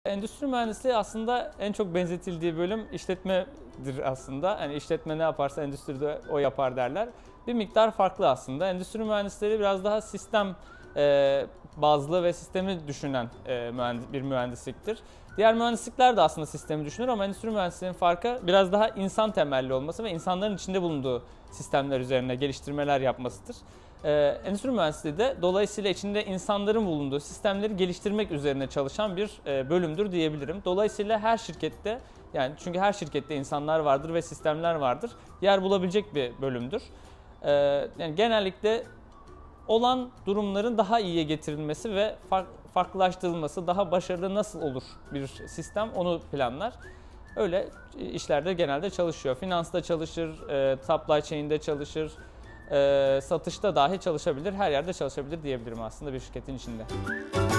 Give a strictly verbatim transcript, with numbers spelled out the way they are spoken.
Endüstri mühendisliği aslında en çok benzetildiği bölüm işletmedir aslında. Hani işletme ne yaparsa endüstride o yapar derler. Bir miktar farklı aslında. Endüstri mühendisleri biraz daha sistem e, bazlı ve sistemi düşünen e, mühendis, bir mühendisliktir. Diğer mühendislikler de aslında sistemi düşünür ama endüstri mühendisliğinin farkı biraz daha insan temelli olması ve insanların içinde bulunduğu sistemler üzerine geliştirmeler yapmasıdır. Ee, endüstri mühendisliği de dolayısıyla içinde insanların bulunduğu sistemleri geliştirmek üzerine çalışan bir e, bölümdür diyebilirim. Dolayısıyla her şirkette, yani çünkü her şirkette insanlar vardır ve sistemler vardır, yer bulabilecek bir bölümdür. Ee, yani genellikle olan durumların daha iyiye getirilmesi ve farklılaştırılması, daha başarılı nasıl olur bir sistem, onu planlar. Öyle işlerde genelde çalışıyor. Finansta çalışır, e, supply chain'de çalışır, e, satışta dahi çalışabilir, her yerde çalışabilir diyebilirim aslında bir şirketin içinde.